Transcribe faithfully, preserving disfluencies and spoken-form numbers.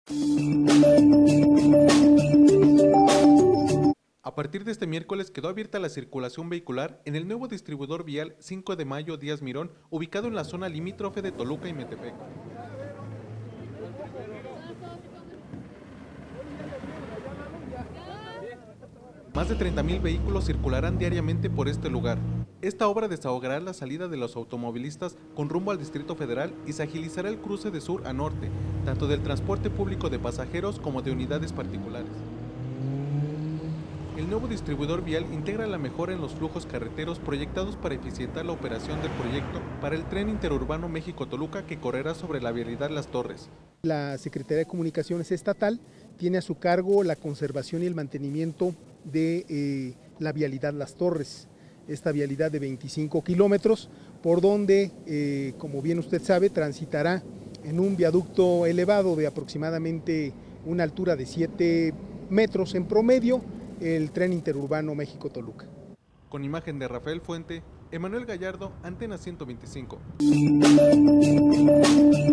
A partir de este miércoles quedó abierta la circulación vehicular en el nuevo distribuidor vial cinco de mayo Díaz Mirón, ubicado en la zona limítrofe de Toluca y Metepec. Más de treinta mil vehículos circularán diariamente por este lugar. Esta obra desahogará la salida de los automovilistas con rumbo al Distrito Federal y se agilizará el cruce de sur a norte, tanto del transporte público de pasajeros como de unidades particulares. El nuevo distribuidor vial integra la mejora en los flujos carreteros proyectados para eficientar la operación del proyecto para el tren interurbano México-Toluca, que correrá sobre la vialidad Las Torres. La Secretaría de Comunicaciones Estatal tiene a su cargo la conservación y el mantenimiento de eh, la vialidad Las Torres, esta vialidad de veinticinco kilómetros, por donde, eh, como bien usted sabe, transitará en un viaducto elevado de aproximadamente una altura de siete metros en promedio, el tren interurbano México-Toluca. Con imagen de Rafael Fuente, Emanuel Gallardo, Antena ciento veinticinco.